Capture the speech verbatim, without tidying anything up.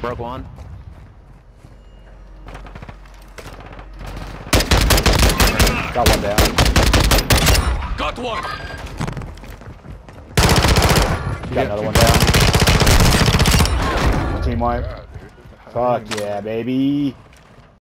Broke one. Got one down. Got one. Got another one down. Team wipe. Fuck yeah, baby.